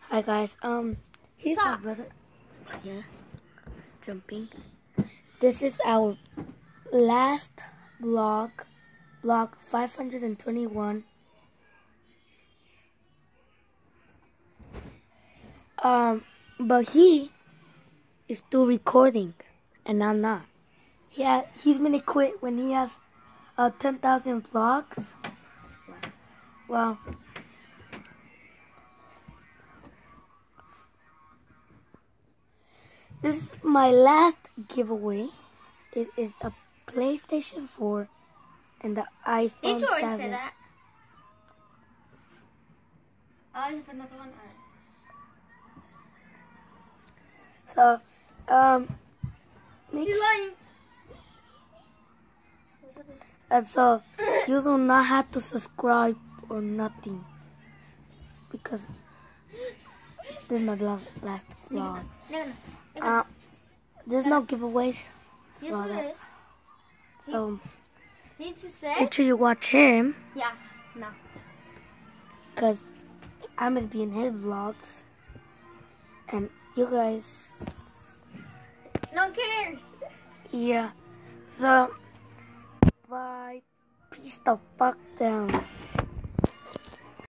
Hi guys, he's my Stop. brother. Yeah, jumping. This is our last vlog, vlog 521. But he is still recording, and I'm not. He's gonna quit when he has 10,000 vlogs. Well, this is my last giveaway. It is a PlayStation 4 and the iPhone 7. Did you already say that? I have another one. So, He's lying. and so you do not have to subscribe or nothing because this is my last vlog. No. There's no giveaways. Yes, for there that. is. So Did you say? make sure you watch him Yeah. No. because I'm gonna be in his vlogs, and you guys. No one cares. Yeah. So bye. Peace the fuck down.